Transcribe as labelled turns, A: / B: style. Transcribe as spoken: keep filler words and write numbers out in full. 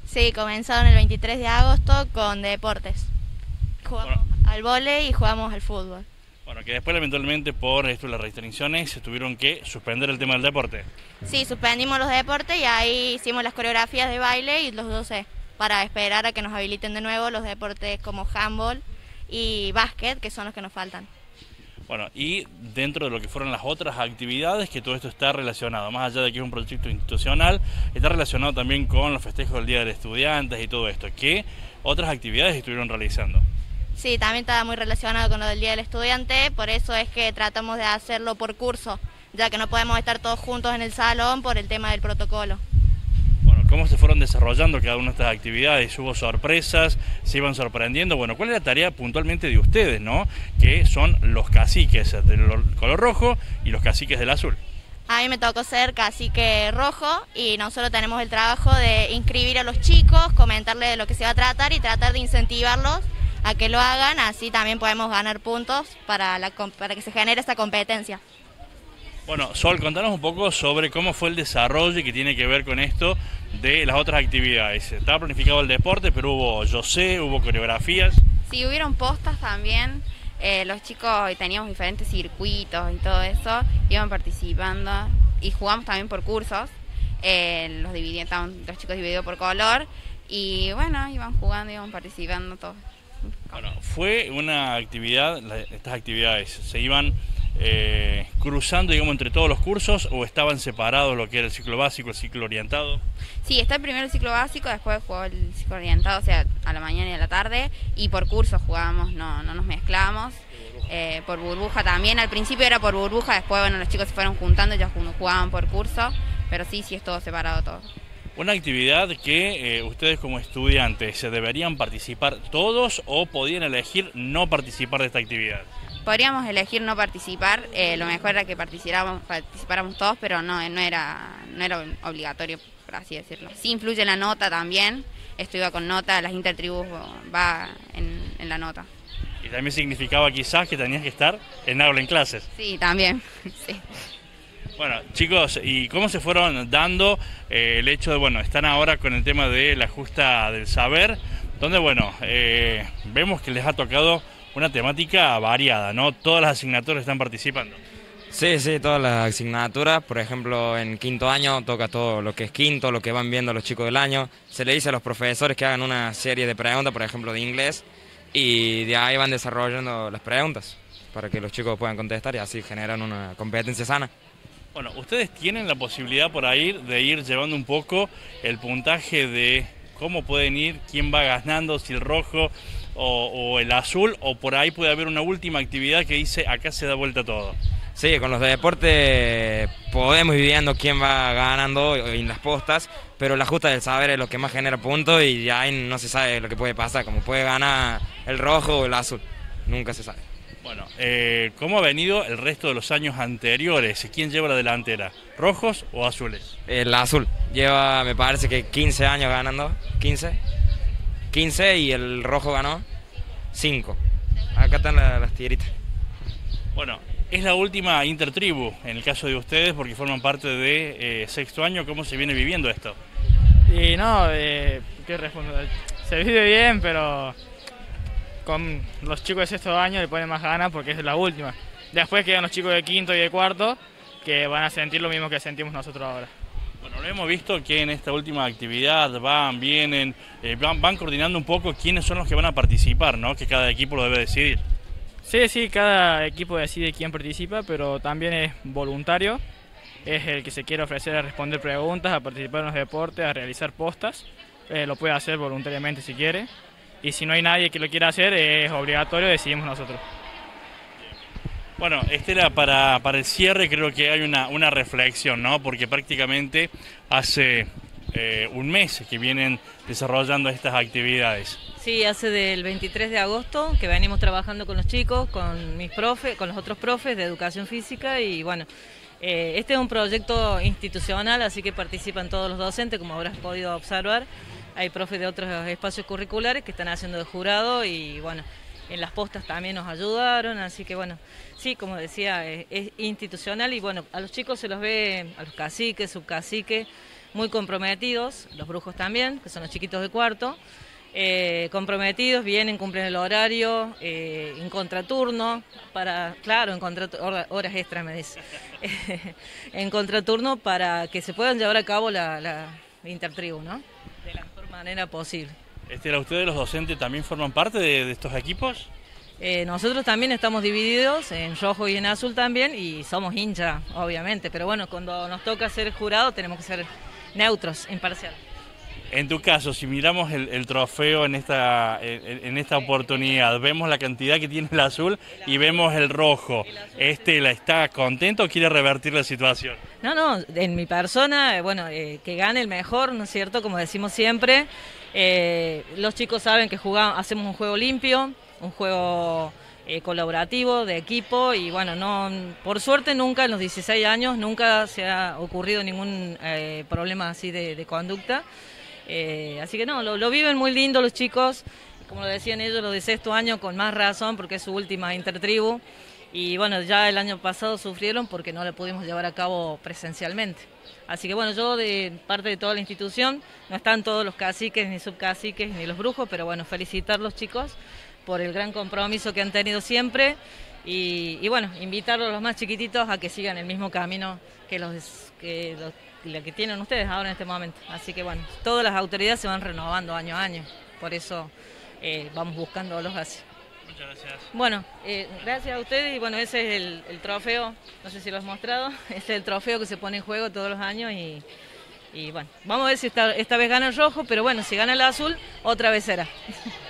A: Sí, comenzaron el veintitrés de agosto con deportes. Jugamos
B: Bueno,
A: al vóley y jugamos al fútbol.
B: bueno, que después lamentablemente por esto de las restricciones se tuvieron que suspender el tema del deporte.
A: Sí, suspendimos los deportes y ahí hicimos las coreografías de baile y los doce para esperar a que nos habiliten de nuevo los deportes como handball y básquet, que son los que nos faltan.
B: Bueno, y dentro de lo que fueron las otras actividades, que todo esto está relacionado, más allá de que es un proyecto institucional, está relacionado también con los festejos del Día del Estudiante y todo esto. ¿Qué otras actividades estuvieron realizando?
A: Sí, también está muy relacionado con lo del Día del Estudiante, por eso es que tratamos de hacerlo por curso, ya que no podemos estar todos juntos en el salón por el tema del protocolo.
B: Bueno, ¿cómo se fueron desarrollando cada una de estas actividades? ¿Hubo sorpresas? ¿Se iban sorprendiendo? Bueno, ¿cuál es la tarea puntualmente de ustedes, no? Que son los caciques del color rojo y los caciques del azul.
A: A mí me tocó ser cacique rojo y nosotros tenemos el trabajo de inscribir a los chicos, comentarles de lo que se va a tratar y tratar de incentivarlos a que lo hagan, así también podemos ganar puntos para, la, para que se genere esta competencia.
B: Bueno, Sol, contanos un poco sobre cómo fue el desarrollo y que tiene que ver con esto de las otras actividades. Estaba planificado el deporte, pero hubo, yo sé, hubo coreografías.
C: Sí, hubieron postas también, eh, los chicos teníamos diferentes circuitos y todo eso, iban participando y jugamos también por cursos, eh, los, dividí, estaban los chicos divididos por color y bueno, iban jugando, iban participando todos.
B: Bueno, fue una actividad, estas actividades se iban eh, cruzando, digamos, entre todos los cursos o estaban separados lo que era el ciclo básico, el ciclo orientado.
C: Sí, está el primero el ciclo básico, después jugó el ciclo orientado, o sea, a la mañana y a la tarde, y por cursos jugábamos, no, no nos mezclamos. Eh, por burbuja también, al principio era por burbuja, después bueno, los chicos se fueron juntando, ya jugaban por curso, pero sí, sí es todo separado todo.
B: Una actividad que eh, ustedes como estudiantes se deberían participar todos o podían elegir no participar de esta actividad.
C: Podríamos elegir no participar, eh, lo mejor era que participáramos, participáramos todos, pero no, no, era, no era obligatorio, por así decirlo. Sí influye la nota también, esto iba con nota, las intertribus va en, en la nota.
B: Y también significaba quizás que tenías que estar en aula en clases.
C: Sí, también, sí.
B: Bueno, chicos, ¿y cómo se fueron dando eh, el hecho de, bueno, están ahora con el tema de la justa del saber, donde, bueno, eh, vemos que les ha tocado una temática variada, ¿no? Todas las asignaturas están participando.
D: Sí, sí, todas las asignaturas, por ejemplo, en quinto año toca todo lo que es quinto, lo que van viendo los chicos del año. Se le dice a los profesores que hagan una serie de preguntas, por ejemplo, de inglés, y de ahí van desarrollando las preguntas para que los chicos puedan contestar y así generan una competencia sana.
B: Bueno, ustedes tienen la posibilidad por ahí de ir llevando un poco el puntaje de cómo pueden ir, quién va ganando, si el rojo o, o el azul, o por ahí puede haber una última actividad que dice acá se da vuelta todo.
D: Sí, con los de deporte podemos ir viendo quién va ganando en las postas, pero la justa del saber es lo que más genera puntos y ya ahí no se sabe lo que puede pasar, como puede ganar el rojo o el azul, nunca se sabe.
B: Bueno, eh, ¿cómo ha venido el resto de los años anteriores? ¿Quién lleva la delantera? ¿Rojos o azules?
D: El azul lleva, me parece que quince años ganando, quince, quince y el rojo ganó cinco. Acá están las, las tiritas.
B: Bueno, es la última intertribu en el caso de ustedes porque forman parte de eh, sexto año. ¿Cómo se viene viviendo esto?
E: Y no, eh, ¿qué respondo? Se vive bien, pero con los chicos de sexto año le ponen más ganas porque es la última. Después quedan los chicos de quinto y de cuarto que van a sentir lo mismo que sentimos nosotros ahora.
B: Bueno, lo hemos visto que en esta última actividad van, vienen, eh, van, van coordinando un poco quiénes son los que van a participar, ¿no? Que cada equipo lo debe decidir.
E: Sí, sí, cada equipo decide quién participa, pero también es voluntario. Es el que se quiere ofrecer a responder preguntas, a participar en los deportes, a realizar postas. Eh, lo puede hacer voluntariamente si quiere. Y si no hay nadie que lo quiera hacer, es obligatorio, decidimos nosotros.
B: Bueno, Estela, para, para el cierre creo que hay una, una reflexión, ¿no? Porque prácticamente hace eh, un mes que vienen desarrollando estas actividades.
F: Sí, hace del veintitrés de agosto que venimos trabajando con los chicos, con mis profes, con los otros profes de educación física y bueno, eh, este es un proyecto institucional, así que participan todos los docentes, como habrás podido observar. Hay profes de otros espacios curriculares que están haciendo de jurado y bueno, en las postas también nos ayudaron, así que bueno, sí, como decía, es, es institucional y bueno, a los chicos se los ve, a los caciques, subcaciques, muy comprometidos, los brujos también, que son los chiquitos de cuarto. Eh, comprometidos, vienen, cumplen el horario, eh, en contraturno, para, claro, en contraturno, horas extras me dice, en contraturno para que se puedan llevar a cabo la, la intertribu, ¿no? De la mejor manera posible.
B: Estela, ¿ustedes los docentes también forman parte de, de estos equipos?
F: Eh, nosotros también estamos divididos en rojo y en azul también y somos hinchas, obviamente, pero bueno, cuando nos toca ser jurado tenemos que ser neutros, imparciales.
B: En tu caso, si miramos el, el trofeo en esta, en, en esta oportunidad, vemos la cantidad que tiene el azul y vemos el rojo. ¿Estela está contento o quiere revertir la situación?
F: No, no, en mi persona, bueno, eh, que gane el mejor, ¿no es cierto? Como decimos siempre, eh, los chicos saben que jugamos, hacemos un juego limpio, un juego eh, colaborativo, de equipo, y bueno, no, por suerte nunca en los dieciséis años, nunca se ha ocurrido ningún eh, problema así de, de conducta. Eh, así que no, lo, lo viven muy lindo los chicos, como lo decían ellos, los de sexto año con más razón porque es su última intertribu y bueno, ya el año pasado sufrieron porque no la pudimos llevar a cabo presencialmente. Así que bueno, yo de parte de toda la institución, no están todos los caciques ni subcaciques ni los brujos, pero bueno, felicitar a los chicos por el gran compromiso que han tenido siempre y, y bueno, invitarlos a los más chiquititos a que sigan el mismo camino que los que los la que tienen ustedes ahora en este momento. Así que bueno, todas las autoridades se van renovando año a año, por eso eh, vamos buscándolos así.
B: Muchas gracias.
F: Bueno, eh, gracias a ustedes y bueno, ese es el, el trofeo, no sé si lo has mostrado, ese es el trofeo que se pone en juego todos los años y, y bueno, vamos a ver si esta, esta vez gana el rojo, pero bueno, si gana el azul, otra vez será.